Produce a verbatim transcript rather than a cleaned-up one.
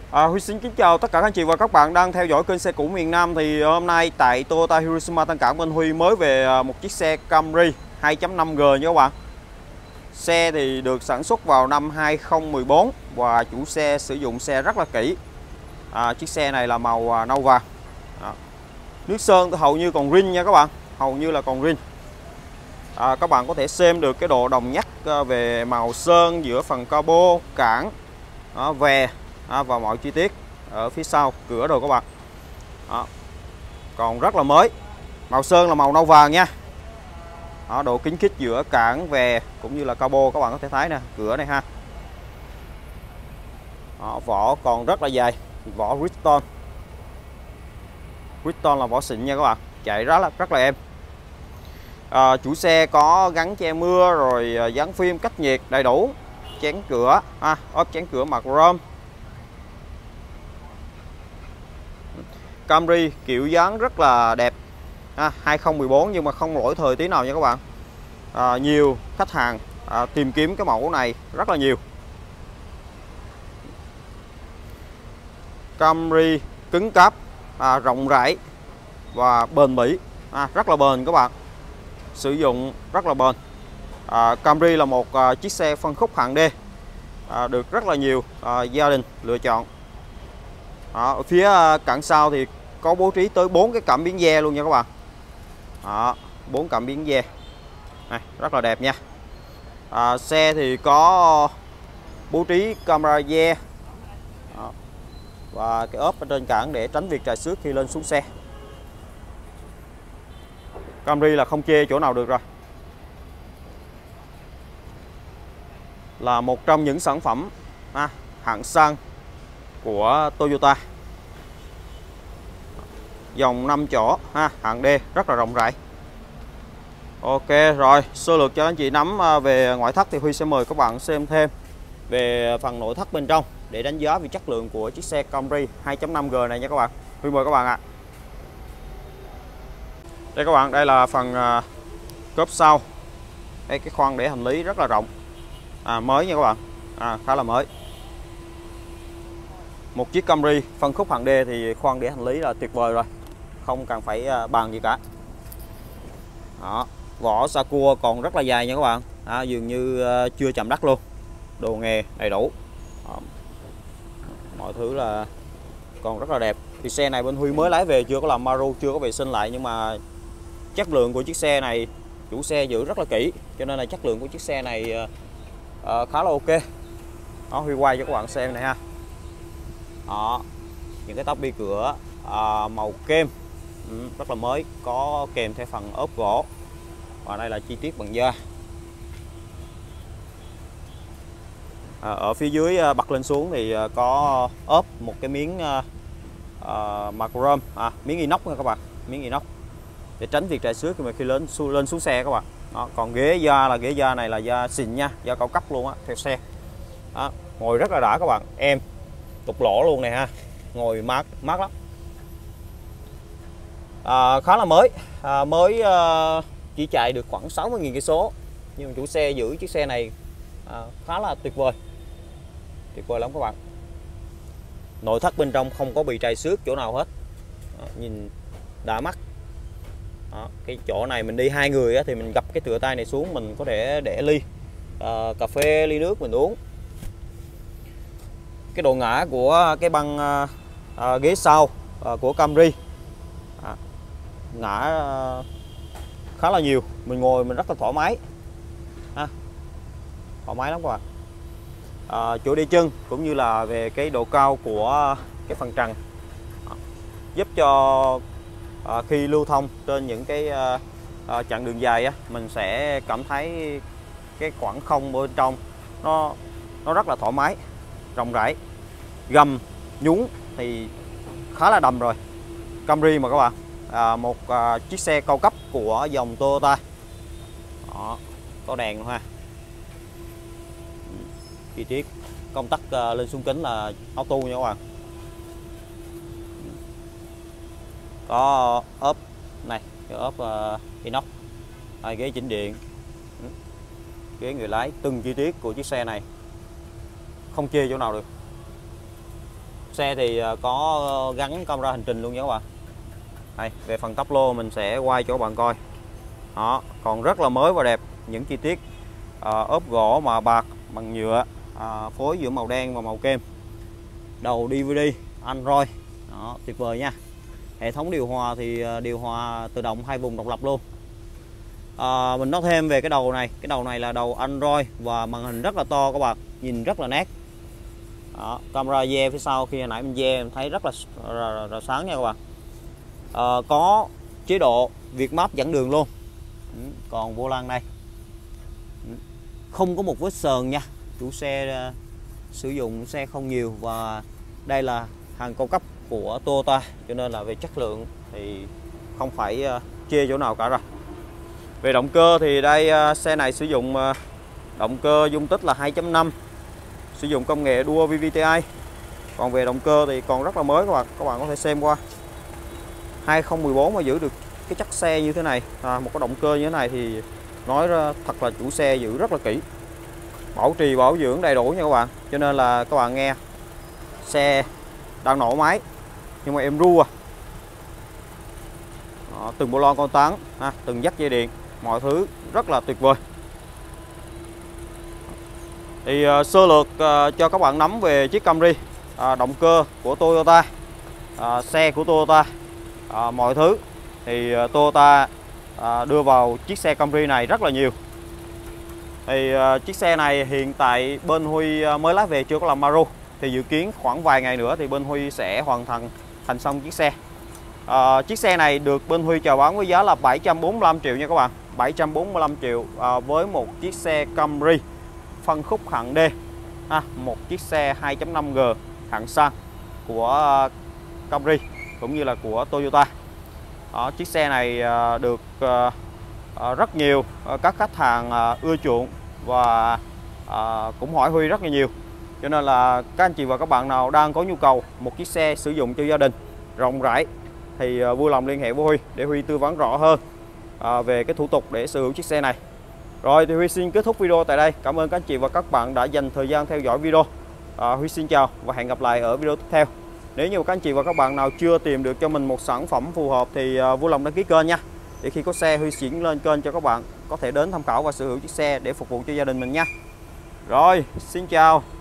À, Huy xin kính chào tất cả các anh chị và các bạn đang theo dõi kênh xe cũ miền Nam. Thì hôm nay tại Toyota Hiroshima Tân Cảng bên Huy mới về một chiếc xe Camry hai chấm năm G nha các bạn. Xe thì được sản xuất vào năm hai không một bốn và chủ xe sử dụng xe rất là kỹ. à, Chiếc xe này là màu nâu vàng. Đó. Nước sơn hầu như còn rin nha các bạn, hầu như là còn rin. à, Các bạn có thể xem được cái độ đồng nhất về màu sơn giữa phần cabo, cản, đó, vè À, và mọi chi tiết ở phía sau cửa rồi các bạn. Đó. Còn rất là mới. Màu sơn là màu nâu vàng nha. Đó, độ kín khít giữa cản, vè cũng như là cabo các bạn có thể thấy nè, cửa này ha. Đó, vỏ còn rất là dài, vỏ Bridgestone. Bridgestone là vỏ xịn nha các bạn, chạy rất là rất là êm. À, chủ xe có gắn che mưa rồi dán phim cách nhiệt đầy đủ, chén cửa, à, ốp chén cửa mặt chrome. Camry kiểu dáng rất là đẹp, à, hai không một bốn nhưng mà không lỗi thời tí nào nha các bạn. à, Nhiều khách hàng à, tìm kiếm cái mẫu này rất là nhiều. Camry cứng cáp, à, rộng rãi và bền bỉ, à, rất là bền các bạn, sử dụng rất là bền. à, Camry là một à, chiếc xe phân khúc hạng D, à, được rất là nhiều à, gia đình lựa chọn. Đó, ở phía cản sau thì có bố trí tới bốn cái cảm biến ge luôn nha các bạn. Đó, bốn cảm biến ge này rất là đẹp nha. à, Xe thì có bố trí camera ge. Đó. Và cái ốp ở trên cản để tránh việc trầy xước khi lên xuống xe. Camry là không chê chỗ nào được rồi. Là một trong những sản phẩm à, hạng sang của Toyota. Dòng năm chỗ ha, hạng D rất là rộng rãi. Ok rồi, sơ lược cho anh chị nắm về ngoại thất thì Huy sẽ mời các bạn xem thêm về phần nội thất bên trong để đánh giá về chất lượng của chiếc xe Camry hai chấm năm G này nha các bạn. Huy mời các bạn ạ. À. Đây các bạn, đây là phần cốp sau. Đây, cái khoang để hành lý rất là rộng, à, mới nha các bạn, à, khá là mới. Một chiếc Camry phân khúc hạng D thì khoang để hành lý là tuyệt vời rồi, không cần phải bàn gì cả. Đó, vỏ sa cua còn rất là dài nha các bạn, à, dường như chưa chạm đất luôn, đồ nghề đầy đủ. Đó. Mọi thứ là còn rất là đẹp. Thì xe này bên Huy mới lái về, chưa có làm maru, chưa có vệ sinh lại, nhưng mà chất lượng của chiếc xe này chủ xe giữ rất là kỹ, cho nên là chất lượng của chiếc xe này uh, khá là ok. Đó, Huy quay cho các bạn xem này ha. Đó, những cái tắp bi cửa à, màu kem, ừ, rất là mới, có kèm theo phần ốp gỗ, và đây là chi tiết bằng da. à, Ở phía dưới à, bật lên xuống thì à, có ốp một cái miếng à, à, mặt chrome, à, miếng inox nha các bạn, miếng inox để tránh việc trầy xước khi mà khi lên lên xuống xe các bạn. Đó, còn ghế da là ghế da này là da xịn nha, da cao cấp luôn á, theo xe. Đó, ngồi rất là đã các bạn, em cục lỗ luôn này ha, ngồi mát mát lắm. À, khá là mới, à, mới à, chỉ chạy được khoảng sáu mươi nghìn cây số, nhưng mà chủ xe giữ chiếc xe này à, khá là tuyệt vời, tuyệt vời lắm các bạn. Nội thất bên trong không có bị trầy xước chỗ nào hết. Đó, nhìn đã mắt. Đó, cái chỗ này mình đi hai người á, thì mình gập cái tựa tay này xuống, mình có thể để ly à, cà phê, ly nước mình uống. Cái độ ngã của cái băng à, à, ghế sau à, của Camry à, ngã à, khá là nhiều, mình ngồi mình rất là thoải mái, ha, thoải mái lắm các bạn. À, chỗ đi chân cũng như là về cái độ cao của cái phần trần à, giúp cho à, khi lưu thông trên những cái à, à, chặng đường dài á, mình sẽ cảm thấy cái khoảng không bên trong nó nó rất là thoải mái, rộng rãi. Gầm nhún thì khá là đầm rồi. Camry mà các bạn, à, một à, chiếc xe cao cấp của dòng Toyota. Đó, có đèn luôn ha. Chi tiết công tắc à, lên xuống kính là auto nha các bạn. Có ốp này, cái ốp uh, inox, à, ghế chỉnh điện, ghế người lái, từng chi tiết của chiếc xe này không chê chỗ nào được. Xe thì có gắn camera hành trình luôn nha các bạn. Đây, về phần tắp lô mình sẽ quay cho các bạn coi. Đó, còn rất là mới và đẹp. Những chi tiết à, ốp gỗ mà bạc bằng nhựa, à, phối giữa màu đen và màu kem. Đầu đê vê đê Android. Đó, tuyệt vời nha. Hệ thống điều hòa thì điều hòa tự động hai vùng độc lập luôn. À, mình nói thêm về cái đầu này. Cái đầu này là đầu Android và màn hình rất là to các bạn, nhìn rất là nét. Đó, camera re phía sau khi hồi nãy mình re mình thấy rất là, là, là, là sáng nha các bạn. À, có chế độ Việt Map dẫn đường luôn. Còn vô lăng đây không có một vết sờn nha. Chủ xe uh, sử dụng xe không nhiều và đây là hàng cao cấp của Toyota, cho nên là về chất lượng thì không phải uh, chê chỗ nào cả rồi. Về động cơ thì đây uh, xe này sử dụng uh, động cơ dung tích là hai chấm năm, sử dụng công nghệ Dual vê vê tê i. Còn về động cơ thì còn rất là mới các bạn, các bạn có thể xem qua. hai không một bốn mà giữ được cái chất xe như thế này, à, một cái động cơ như thế này thì nói ra thật là chủ xe giữ rất là kỹ, bảo trì bảo dưỡng đầy đủ nha các bạn. Cho nên là các bạn nghe xe đang nổ máy nhưng mà em ru à. Đó, từng bộ lon con tán, ha, từng dắt dây điện, mọi thứ rất là tuyệt vời. Thì uh, sơ lược uh, cho các bạn nắm về chiếc Camry, uh, động cơ của Toyota, uh, xe của Toyota, uh, mọi thứ thì uh, Toyota uh, đưa vào chiếc xe Camry này rất là nhiều. Thì uh, chiếc xe này hiện tại bên Huy uh, mới lái về chưa có làm Maru, thì dự kiến khoảng vài ngày nữa thì bên Huy sẽ hoàn thành thành xong chiếc xe. Uh, chiếc xe này được bên Huy chào bán với giá là bảy trăm bốn mươi lăm triệu nha các bạn, bảy trăm bốn mươi lăm triệu uh, với một chiếc xe Camry phân khúc hạng D, ha, một chiếc xe hai chấm năm G hạng sang của uh, Camry cũng như là của Toyota. Đó, chiếc xe này uh, được uh, uh, rất nhiều uh, các khách hàng uh, ưa chuộng và uh, cũng hỏi Huy rất là nhiều. Cho nên là các anh chị và các bạn nào đang có nhu cầu một chiếc xe sử dụng cho gia đình rộng rãi thì uh, vui lòng liên hệ với Huy để Huy tư vấn rõ hơn uh, về cái thủ tục để sở hữu chiếc xe này. Rồi thì Huy xin kết thúc video tại đây. Cảm ơn các anh chị và các bạn đã dành thời gian theo dõi video. À, Huy xin chào và hẹn gặp lại ở video tiếp theo. Nếu như các anh chị và các bạn nào chưa tìm được cho mình một sản phẩm phù hợp thì uh, vui lòng đăng ký kênh nha. Để khi có xe Huy chuyển lên kênh cho các bạn có thể đến tham khảo và sở hữu chiếc xe để phục vụ cho gia đình mình nha. Rồi, xin chào.